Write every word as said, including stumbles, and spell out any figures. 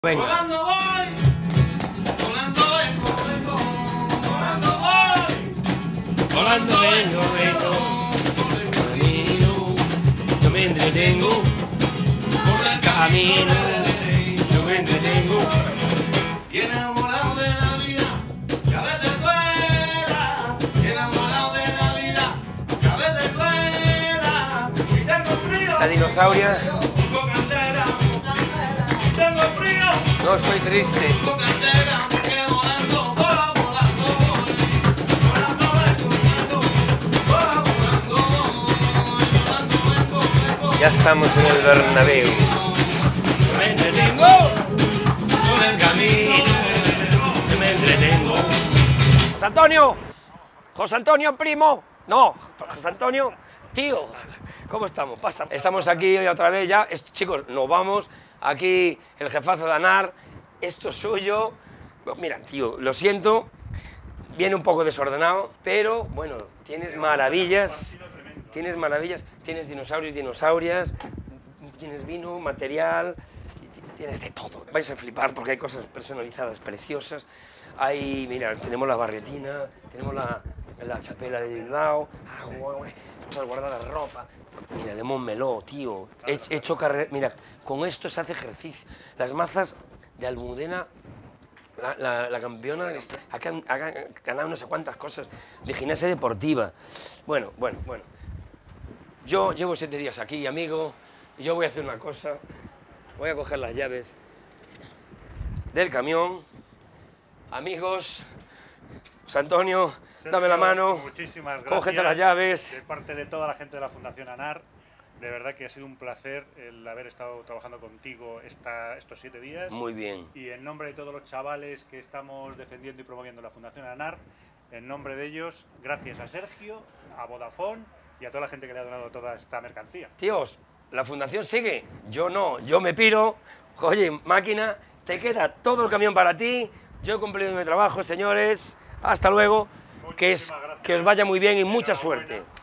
Venga. Volando voy, volando vengo, vengo, volando voy, Volando vengo, vengo, por el camino, yo me entretengo, por el camino, yo me entretengo. y enamorado de la vida, que a veces fuera, y enamorado de la vida, que a veces fuera, y tengo frío, La dinosauria, tengo candela, y tengo frío, no estoy triste. tengo candela, porque volando, vola, volando voy, volando vengo, vengo, vola, volando voy, volando vengo, vengo. Ya estamos en el Bernabéu. Yo me entretengo, por el camino, yo me entretengo. José Antonio, José Antonio, primo. No, José Antonio, tío. ¿Cómo estamos? Pasa. Estamos aquí hoy otra vez ya. Es- chicos, nos vamos. Aquí el jefazo de ANAR. Esto es suyo. Mira, tío, lo siento. Viene un poco desordenado, pero bueno, tienes maravillas. Tienes maravillas. Tienes dinosaurios y dinosaurias. Tienes vino, material. Tienes de todo. Vais a flipar porque hay cosas personalizadas preciosas. Hay, mira, tenemos la barretina, tenemos la, la chapela de Bilbao, ah, guay, cosas guardadas, ropa. Mira, de Montmeló, tío. He, he hecho carrera. Mira, con esto se hace ejercicio. Las mazas de Almudena, la, la, la campeona, ha, can- ha ganado no sé cuántas cosas de gimnasia deportiva. Bueno, bueno, bueno. Yo llevo siete días aquí, amigo, y yo voy a hacer una cosa. Voy a coger las llaves del camión. Amigos, José Antonio, dame la Sergio, mano. Muchísimas gracias. Cógete las llaves. De parte de toda la gente de la Fundación ANAR, de verdad que ha sido un placer el haber estado trabajando contigo esta, estos siete días. Muy bien. Y en nombre de todos los chavales que estamos defendiendo y promoviendo la Fundación ANAR, en nombre de ellos, gracias a Sergio, a Vodafone y a toda la gente que le ha donado toda esta mercancía. Tíos, la fundación sigue. Yo no, yo me piro. Oye, máquina, te queda todo el camión para ti. Yo he cumplido mi trabajo, señores. Hasta luego. Que, es, Muchísimas gracias. que os vaya muy bien y mucha Enhorabuena. suerte.